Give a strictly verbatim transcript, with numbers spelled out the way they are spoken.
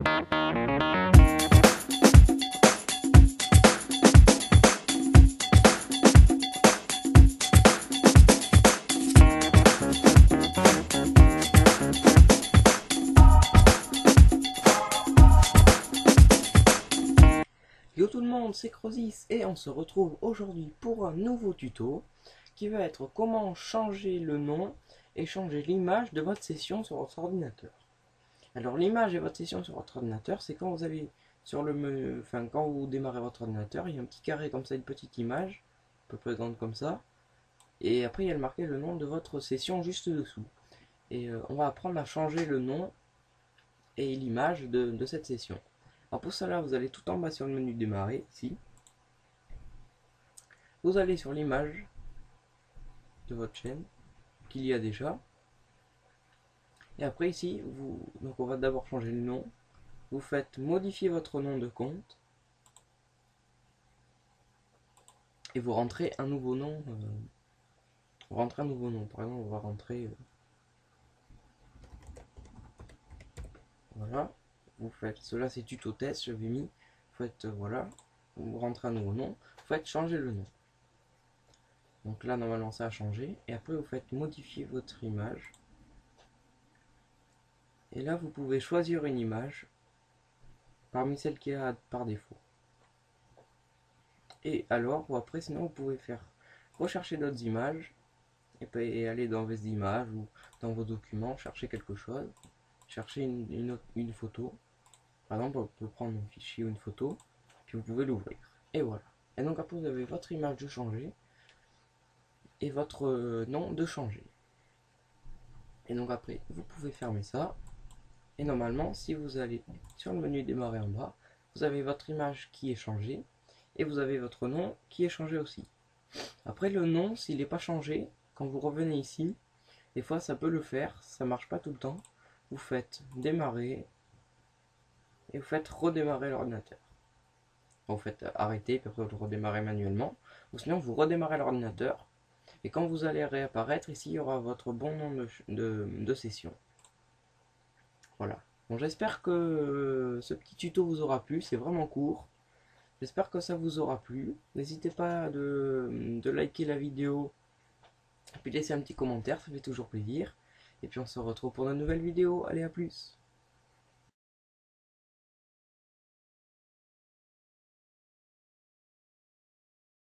Yo tout le monde, c'est Crosis et on se retrouve aujourd'hui pour un nouveau tuto qui va être comment changer le nom et changer l'image de votre session sur votre ordinateur. Alors l'image et votre session sur votre ordinateur, c'est quand vous allez sur le menu, enfin quand vous démarrez votre ordinateur, il y a un petit carré comme ça, une petite image, un peu plus grande comme ça, et après il y a marqué le nom de votre session juste dessous. Et euh, on va apprendre à changer le nom et l'image de, de cette session. Alors pour cela, vous allez tout en bas sur le menu démarrer, ici. Vous allez sur l'image de votre chaîne, qu'il y a déjà. Et après ici, vous, donc on va d'abord changer le nom. Vous faites modifier votre nom de compte. Et vous rentrez un nouveau nom. Euh, vous rentrez un nouveau nom. Par exemple, on va rentrer... Euh, voilà. Vous faites... Cela c'est tuto test, j'avais mis. Vous faites... Euh, voilà. Vous rentrez un nouveau nom. Vous faites changer le nom. Donc là, normalement, ça a changé. Et après, vous faites modifier votre image. Et là, vous pouvez choisir une image parmi celles qu'il y a par défaut. Et alors, ou après, sinon, vous pouvez faire rechercher d'autres images et aller dans vos images ou dans vos documents, chercher quelque chose, chercher une, une, autre, une photo. Par exemple, on peut prendre un fichier ou une photo, puis vous pouvez l'ouvrir. Et voilà. Et donc après, vous avez votre image de changer et votre nom de changer. Et donc après, vous pouvez fermer ça. Et normalement, si vous allez sur le menu démarrer en bas, vous avez votre image qui est changée et vous avez votre nom qui est changé aussi. Après, le nom, s'il n'est pas changé, quand vous revenez ici, des fois ça peut le faire, ça marche pas tout le temps. Vous faites démarrer et vous faites redémarrer l'ordinateur. Vous faites arrêter puis après vous redémarrez manuellement. Ou sinon vous redémarrez l'ordinateur et quand vous allez réapparaître ici, il y aura votre bon nom de, de, de session. Voilà. Bon, j'espère que ce petit tuto vous aura plu, c'est vraiment court. J'espère que ça vous aura plu. N'hésitez pas de, de liker la vidéo et puis laisser un petit commentaire, ça fait toujours plaisir. Et puis on se retrouve pour de nouvelles vidéos. Allez, à plus!